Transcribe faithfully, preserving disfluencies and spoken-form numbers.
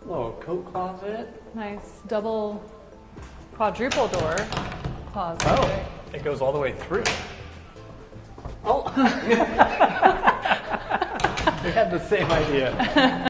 Little coat closet. Nice double, quadruple door closet. Oh, it goes all the way through. Oh! We had the same idea.